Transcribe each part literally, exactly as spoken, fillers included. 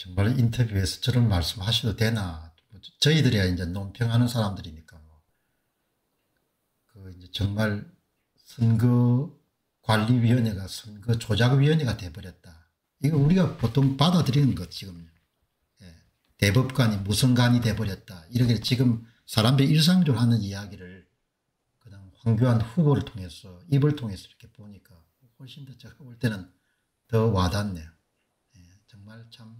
정말 인터뷰에서 저런 말씀하셔도 되나? 저희들이야 이제 논평하는 사람들이니까 뭐. 그 이제 정말 선거관리위원회가 선거조작위원회가 돼버렸다. 이거 우리가 보통 받아들이는 것 지금. 예. 대법관이 무선관이 돼버렸다. 이렇게 지금 사람들이 일상적으로 하는 이야기를 그냥 황교안 후보를 통해서 입을 통해서 이렇게 보니까 훨씬 더 제가 볼 때는 더 와닿네요. 예. 정말 참.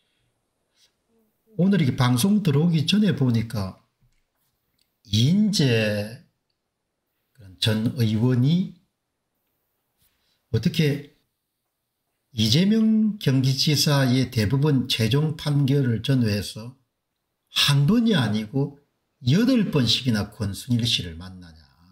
오늘 이렇게 방송 들어오기 전에 보니까 이인재 전 의원이 어떻게 이재명 경기지사의 대법원 최종 판결을 전후해서 한 번이 아니고 여덟 번씩이나 권순일 씨를 만나냐.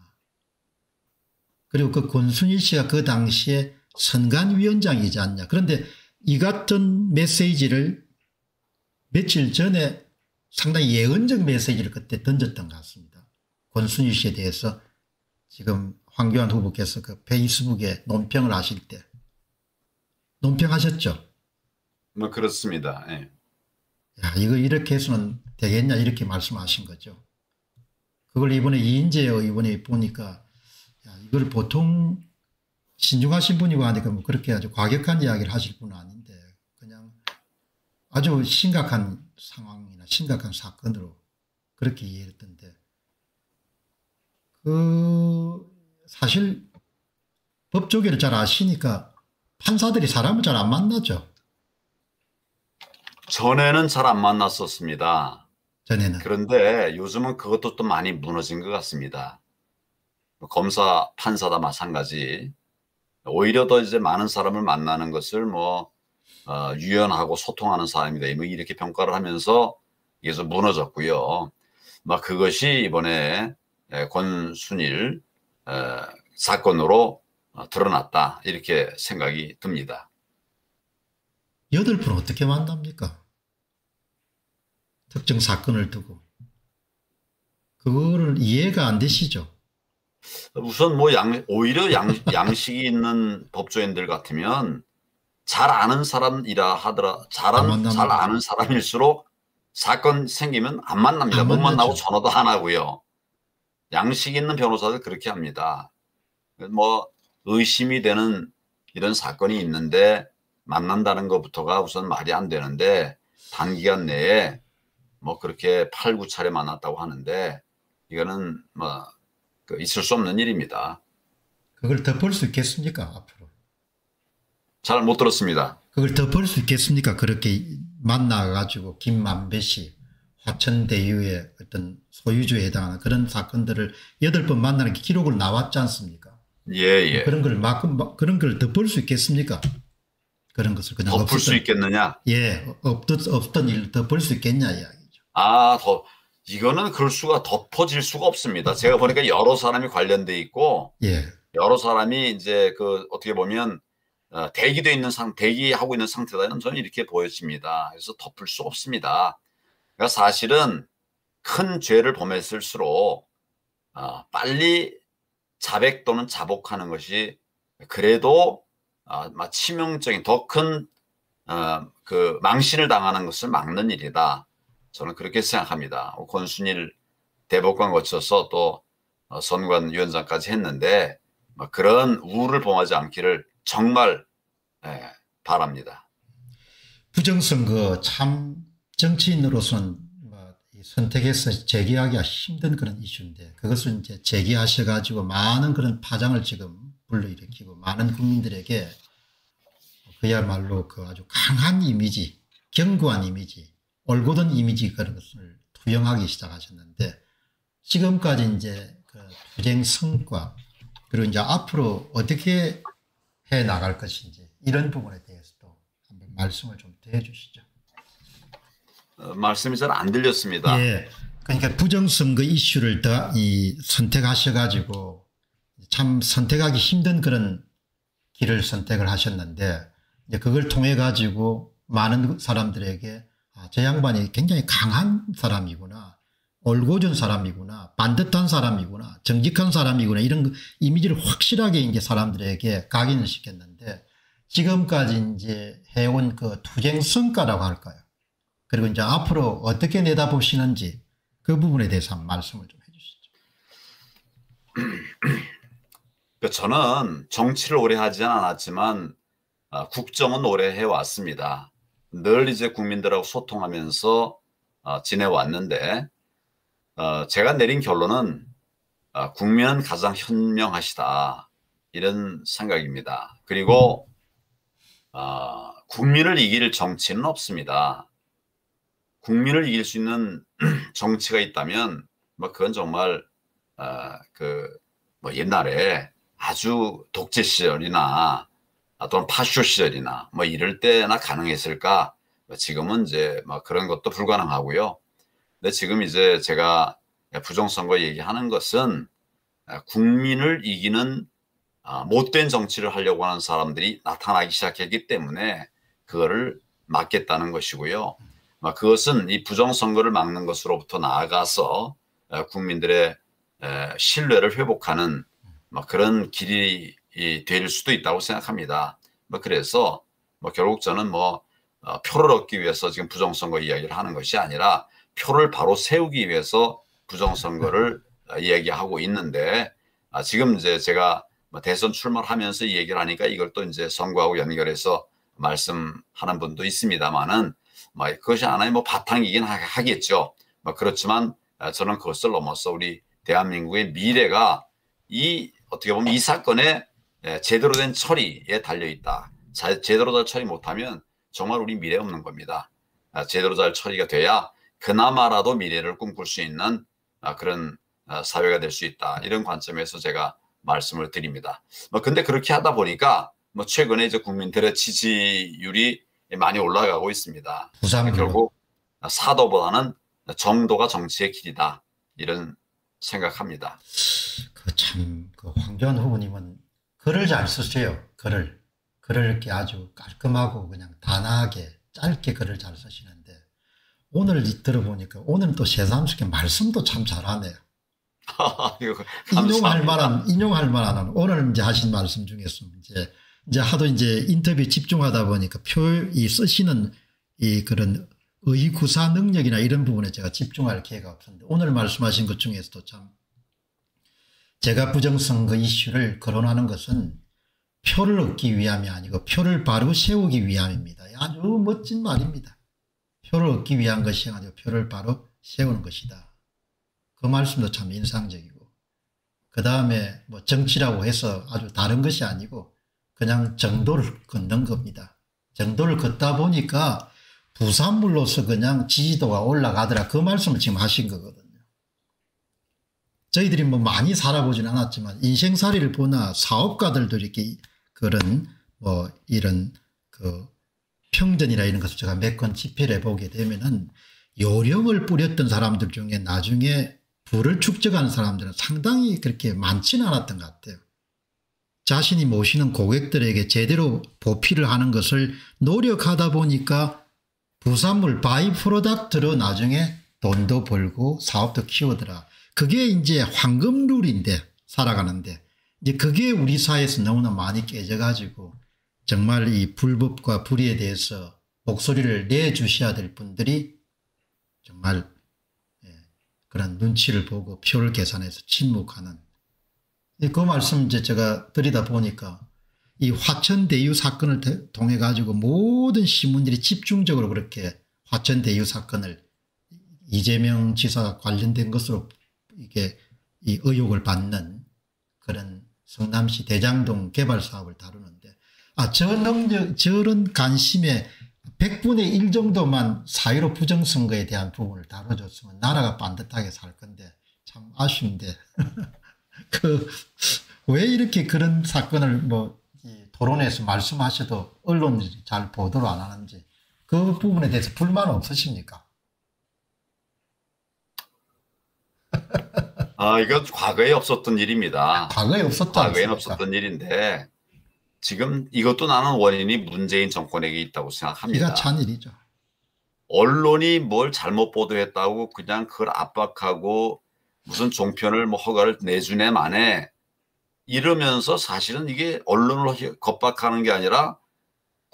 그리고 그 권순일 씨가 그 당시에 선관위원장이지 않냐. 그런데 이 같은 메시지를 며칠 전에 상당히 예언적 메시지를 그때 던졌던 것 같습니다. 권순일 씨에 대해서 지금 황교안 후보께서 그 페이스북에 논평을 하실 때 논평하셨죠? 뭐 그렇습니다. 예. 야, 이거 이렇게 해서는 되겠냐 이렇게 말씀하신 거죠. 그걸 이번에 이인재 의원이 보니까 야, 이걸 보통 신중하신 분이고 하니까 뭐 그렇게 아주 과격한 이야기를 하실 분은 아닌데 그냥 아주 심각한 상황이나 심각한 사건으로 그렇게 이해했던데 그 사실 법조계를 잘 아시니까 판사들이 사람을 잘 안 만나죠. 전에는 잘 안 만났었습니다. 전에는. 그런데 요즘은 그것도 또 많이 무너진 것 같습니다. 검사, 판사다 마찬가지. 오히려 더 이제 많은 사람을 만나는 것을 뭐 어, 유연하고 소통하는 사람이다. 뭐 이렇게 평가를 하면서 이게 좀 무너졌고요. 막 그것이 이번에 권순일 어, 사건으로 어, 드러났다. 이렇게 생각이 듭니다. 여덟 분 어떻게 만납니까? 특정 사건을 두고. 그거를 이해가 안 되시죠? 우선 뭐 양, 오히려 양, 양식이 있는 법조인들 같으면 잘 아는 사람이라 하더라. 잘, 안, 잘 아는 사람일수록 사건 생기면 안 만납니다. 안 못 만나고 전화도 안 하고요. 양식 있는 변호사들 그렇게 합니다. 뭐 의심이 되는 이런 사건이 있는데 만난다는 것부터가 우선 말이 안 되는데 단기간 내에 뭐 그렇게 팔, 구 차례 만났다고 하는데 이거는 뭐 있을 수 없는 일입니다. 그걸 덮을 수 있겠습니까 앞으로? 잘 못 들었습니다. 그걸 덮을 수 있겠습니까? 그렇게 만나가지고 김만배 씨 화천대유의 어떤 소유주에 해당하는 그런 사건들을 여덟 번 만나는 기록을 나왔지 않습니까? 예, 예. 그런 걸 막, 그런 걸 덮을 수 있겠습니까? 그런 것을 그냥 덮을 없었던, 수 있겠느냐? 예, 없던, 없던 일을 덮을 수 있겠냐 이야기죠. 아, 더 이거는 그럴 수가 덮어질 수가 없습니다. 제가 보니까 여러 사람이 관련돼 있고, 예, 여러 사람이 이제 그 어떻게 보면 어, 대기돼 있는 상, 대기하고 있는 상태다는 저는 이렇게 보여집니다. 그래서 덮을 수 없습니다. 그러니까 사실은 큰 죄를 범했을수록 어, 빨리 자백 또는 자복하는 것이 그래도 어, 치명적인 더 큰 어, 그 망신을 당하는 것을 막는 일이다. 저는 그렇게 생각합니다. 권순일 대법관 거쳐서 또 선관위원장까지 했는데 그런 우를 범하지 않기를 정말 바랍니다. 부정선거 참 정치인으로서는 선택해서 제기하기가 힘든 그런 이슈인데 그것을 이제 제기하셔가지고 많은 그런 파장을 지금 불러일으키고 많은 국민들에게 그야말로 그 아주 강한 이미지, 견고한 이미지, 올곧은 이미지 그런 것을 투영하기 시작하셨는데 지금까지 이제 그 투쟁 성과 그리고 이제 앞으로 어떻게 해 나갈 것인지 이런 부분에 대해서도 한번 말씀을 좀 더 해주시죠. 어, 말씀이 잘 안 들렸습니다. 예, 그러니까 부정선거 이슈를 더 이 선택하셔가지고 참 선택하기 힘든 그런 길을 선택을 하셨는데 이제 그걸 통해 가지고 많은 사람들에게 아, 저 양반이 굉장히 강한 사람이구나, 올곧은 사람이구나, 반듯한 사람이구나, 정직한 사람이구나 이런 이미지를 확실하게 이제 사람들에게 각인을 시켰는데 지금까지 이제 해온 그 투쟁 성과라고 할까요? 그리고 이제 앞으로 어떻게 내다보시는지 그 부분에 대해서 한번 말씀을 좀 해주시죠. 저는 정치를 오래 하지는 않았지만 어, 국정은 오래 해왔습니다. 늘 이제 국민들하고 소통하면서 어, 지내왔는데 어, 제가 내린 결론은 어, 국민은 가장 현명하시다 이런 생각입니다. 그리고 어, 국민을 이길 정치는 없습니다. 국민을 이길 수 있는 정치가 있다면 뭐 그건 정말 어, 그 뭐 옛날에 아주 독재 시절이나 또는 파쇼 시절이나 뭐 이럴 때나 가능했을까? 지금은 이제 뭐 그런 것도 불가능하고요. 근데 지금 이제 제가 부정선거 얘기하는 것은 국민을 이기는 못된 정치를 하려고 하는 사람들이 나타나기 시작했기 때문에 그거를 막겠다는 것이고요. 그것은 이 부정선거를 막는 것으로부터 나아가서 국민들의 신뢰를 회복하는 그런 길이 될 수도 있다고 생각합니다. 그래서 뭐 결국 저는 뭐 표를 얻기 위해서 지금 부정선거 이야기를 하는 것이 아니라 표를 바로 세우기 위해서 부정선거를 이야기하고 있는데 지금 이제 제가 대선 출마를 하면서 이 얘기를 하니까 이걸 또 이제 선거하고 연결해서 말씀하는 분도 있습니다만은 뭐 그것이 하나의 뭐 바탕이긴 하겠죠. 뭐 그렇지만 저는 그것을 넘어서 우리 대한민국의 미래가 이 어떻게 보면 이 사건에 제대로 된 처리에 달려 있다. 제대로 잘 처리 못하면 정말 우리 미래 없는 겁니다. 제대로 잘 처리가 돼야 그나마라도 미래를 꿈꿀 수 있는 그런 사회가 될 수 있다. 이런 관점에서 제가 말씀을 드립니다. 뭐 근데 그렇게 하다 보니까 뭐 최근에 이제 국민들의 지지율이 많이 올라가고 있습니다. 결국 사도보다는 정도가 정치의 길이다. 이런 생각합니다. 그 참 그 황교안 후보님은 글을 잘 쓰세요. 글을 글을 이렇게 아주 깔끔하고 그냥 단아하게 짧게 글을 잘 쓰시는데 오늘 들어보니까 오늘은 또 새삼스럽게 말씀도 참 잘하네요. 인용할 만한 인용할 만한 오늘 이제 하신 말씀 중에서 이제 이제 하도 이제 인터뷰 집중하다 보니까 표이 쓰시는 이 그런 의구사 능력이나 이런 부분에 제가 집중할 기회가 없었는데 오늘 말씀하신 것 중에서도 참 제가 부정선거 이슈를 거론하는 것은 표를 얻기 위함이 아니고 표를 바로 세우기 위함입니다. 아주 멋진 말입니다. 표를 얻기 위한 것이 아니고 표를 바로 세우는 것이다. 그 말씀도 참 인상적이고 그 다음에 뭐 정치라고 해서 아주 다른 것이 아니고 그냥 정도를 걷는 겁니다. 정도를 걷다 보니까 부산물로서 그냥 지지도가 올라가더라. 그 말씀을 지금 하신 거거든요. 저희들이 뭐 많이 살아보진 않았지만 인생살이를 보나 사업가들도 이렇게 그런 뭐 이런 그 평전이나 이런 것을 제가 몇 건 집필해 보게 되면은 요령을 뿌렸던 사람들 중에 나중에 부를 축적하는 사람들은 상당히 그렇게 많지는 않았던 것 같아요. 자신이 모시는 고객들에게 제대로 보필을 하는 것을 노력하다 보니까 부산물 바이 프로덕트로 나중에 돈도 벌고 사업도 키우더라. 그게 이제 황금룰인데 살아가는데 이제 그게 우리 사회에서 너무나 많이 깨져가지고 정말 이 불법과 불의에 대해서 목소리를 내주셔야 될 분들이 정말 그런 눈치를 보고 표를 계산해서 침묵하는 그 말씀 이제 제가 드리다 보니까 이 화천대유 사건을 통해 가지고 모든 신문들이 집중적으로 그렇게 화천대유 사건을 이재명 지사가 관련된 것으로 이게 이 의혹을 받는 그런 성남시 대장동 개발 사업을 다루는데 아, 저 능력, 저런 관심에 백분의 일 정도만 사유로 부정선거에 대한 부분을 다뤄줬으면 나라가 반듯하게 살 건데 참 아쉬운데 그 왜 이렇게 그런 사건을 뭐 토론에서 말씀하셔도 언론들이 잘 보도를 안 하는지 그 부분에 대해서 불만 없으십니까? 아, 이건 과거에 없었던 일입니다. 과거에 없었다. 과거에는 없었던 일인데 지금 이것도 나는 원인이 문재인 정권에게 있다고 생각합니다. 기가 찬 일이죠. 언론이 뭘 잘못 보도했다고 그냥 그걸 압박하고 무슨 종편을 뭐 허가를 내주네 만에 이러면서 사실은 이게 언론을 겁박하는 게 아니라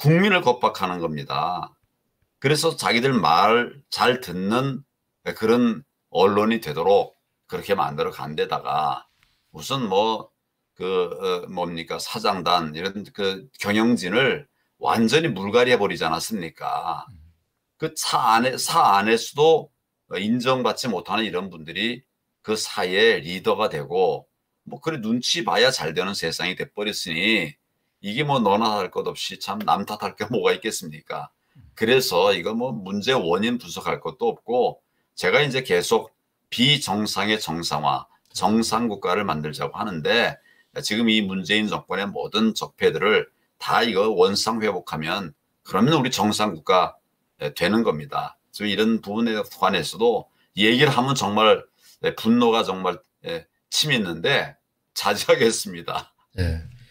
국민을 겁박하는 겁니다. 그래서 자기들 말 잘 듣는 그런 언론이 되도록 그렇게 만들어 간 데다가 무슨 뭐 그 어 뭡니까 사장단 이런 그 경영진을 완전히 물갈이해 버리지 않았습니까? 그 사 안에 사 안에서도 인정받지 못하는 이런 분들이 그 사회의 리더가 되고 뭐 그래 눈치 봐야 잘 되는 세상이 돼 버렸으니 이게 뭐 너나 할 것 없이 참 남 탓할 게 뭐가 있겠습니까? 그래서 이거 뭐 문제 원인 분석할 것도 없고 제가 이제 계속 비정상의 정상화, 정상 국가를 만들자고 하는데 지금 이 문재인 정권의 모든 적폐들을 다 이거 원상 회복하면 그러면 우리 정상 국가 되는 겁니다. 그래서 이런 부분에 관해서도 얘기를 하면 정말 분노가 정말 침 있는데 자제하겠습니다. 예.